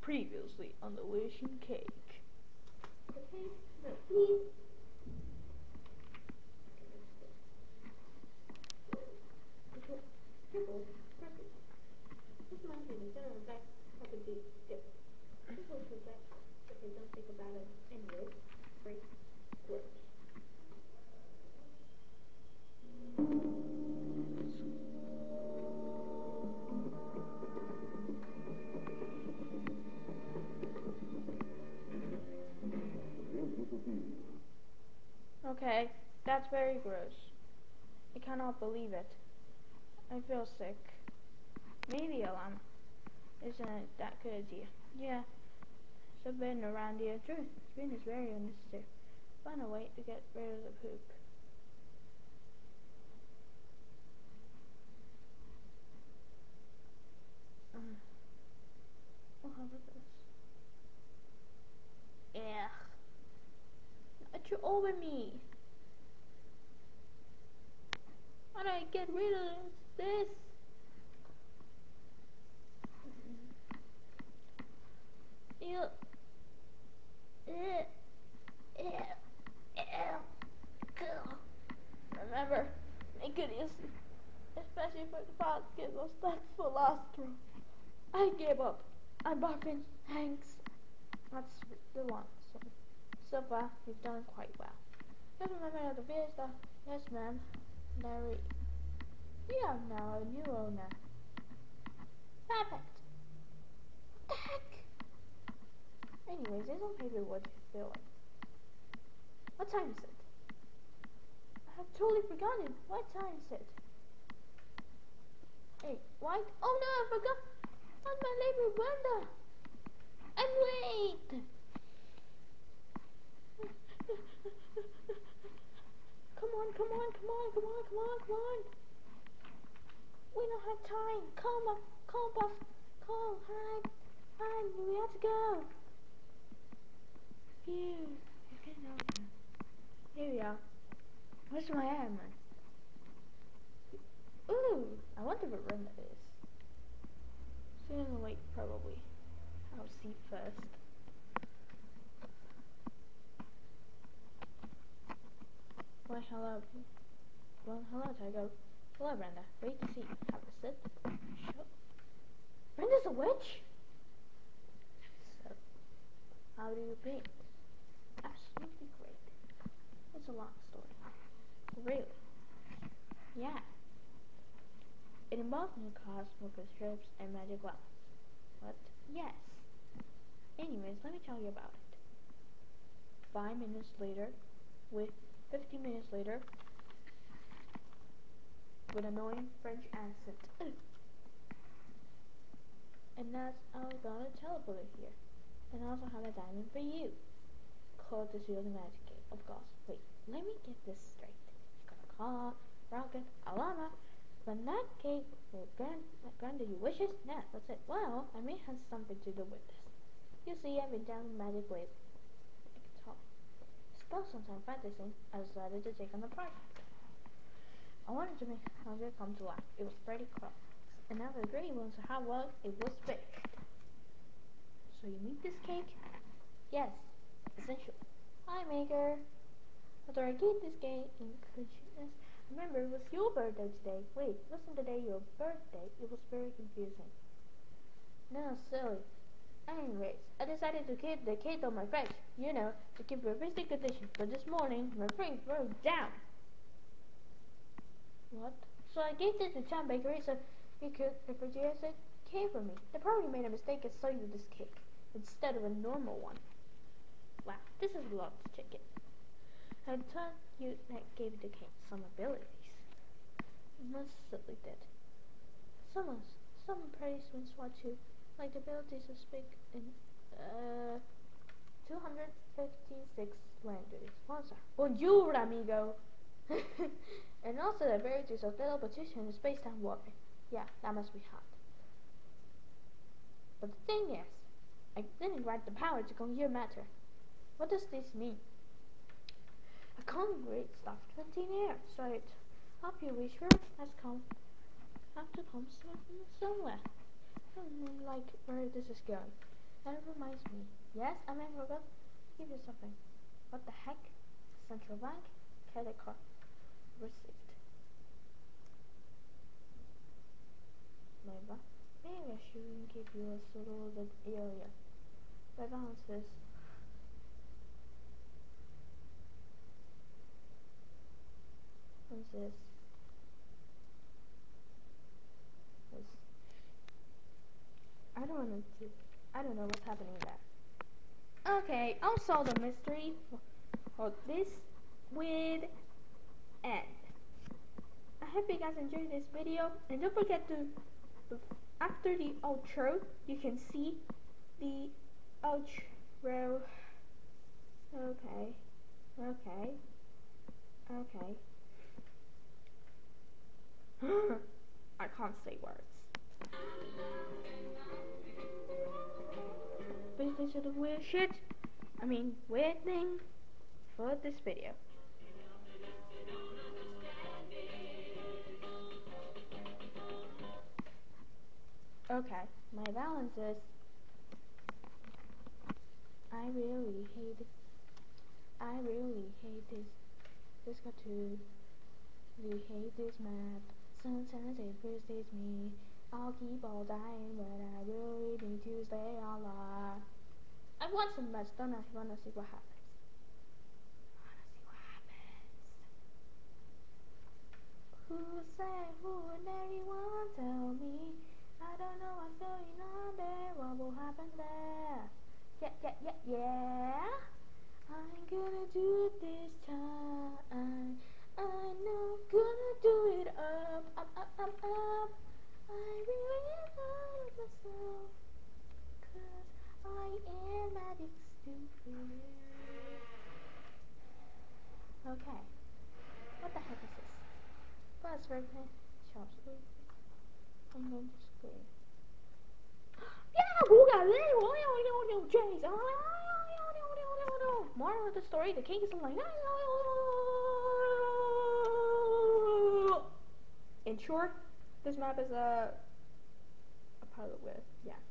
Previously on the Wishing Cake. Okay, no, please. Triple, perfect. This reminds me of the center of that property dip. This was the best, but they don't think about it anyway. Great, gross. Okay, that's very gross. I cannot believe it. I feel sick. Maybe a llama. Isn't it that good idea? Yeah. So bin around here too. Bin is very unnecessary. Find a way to get rid of the poop. Oh, how about this? Ugh. Not you over me. How do I get rid of this? Ew. Remember, make it easy. Especially for the fast Skittles. That's the last straw. I gave up. I'm barfing. Thanks. That's the one. So far, you've done quite well. Just remember the fiesta. Yes, ma'am. Larry. You are now a new owner. Perfect. What the heck? Anyways, it's on paper what you feel like. What time is it? I have totally forgotten. What time is it? Hey, what? Oh no, I forgot. That's my neighbor Brenda. I'm late. Come on. We don't have time. Come on, boss. Come, hi, we have to go. Phew, it's getting over. Here we are. Where's my airman? Ooh, I wonder what room it is. Sooner than late, probably. I'll see first. Well, hello. Hello, Tygo. Hello, Brenda. Great to see you. Have a sit. Sure. Brenda's a witch? So, how do you paint? Absolutely great. It's a long story. Really? Yeah. It involves new cars, smoker strips, and magic lamps. What? Yes. Anyways, let me tell you about it. 5 minutes later, with 15 minutes later, with annoying French accent. And that's how I got a teleporter here. And I also have a diamond for you. Called the Seal of the Magic Cake, of course. Wait, let me get this straight. You got a car, rocket, a llama. When that cake will grant you wishes? Yeah, that's it. Well, I may have something to do with this. You see, I've been down the magic wave. I can tell. Spell sometime fantasy, I decided to take on the project. I wanted to make hunger come to life. It was pretty close. And now the great ones are how well it was baked. So you need this cake? Yes, essentially. Hi, Maker. After I gave this cake in consciousness, remember it was your birthday today. Wait, wasn't today your birthday? It was very confusing. No, silly. Anyways, I decided to keep the cake on my fridge, you know, to keep it in basic condition. But this morning, my fridge broke down. What? So I gave it to Tom Bakery so he could refrigerate the cake for me. They probably made a mistake and sold you this cake instead of a normal one. Wow, this is a lot to take it. I thought you that gave the cake some abilities. Most certainly did. Some praise when SWAT too, like the abilities to speak in 256 languages. Bonjour, amigo. And also the abilities of teleportation in space-time warfare. Yeah, that must be hot. But the thing is, I didn't grant the power to conjure matter. What does this mean? I can't great stuff to thin air, so it up your wish for has to come somewhere. Like where this is going. That reminds me. Yes, I may forgot to give you something. What the heck? Central Bank credit card receipt. Maybe I shouldn't give you a little bit earlier. My balance is this. I don't know what's happening there. Okay, I'll solve the mystery for this with end. I hope you guys enjoyed this video, and don't forget to, after the outro, you can see the outro. Okay. I can't say words. But this is the weird shit. Weird thing for this video. Okay, my balance is. I really hate this. This cartoon. We hate this map. Sometimes it frustrates me. I'll keep on dying, but I really need to stay alive. I want some match, don't I? Wanna see what happens. Who would anyone tell me? I don't know what's going on there. What will happen there? Yeah. I'm gonna do it this time. I know, gonna do it up. I really am proud of myself, 'cause I am magic stupid. Okay, what the heck is this? Buzz right here. Shops. I'm going to scream. Yeah, James. Moral of the story: the king is like. In short, this map is a pilot with, yeah.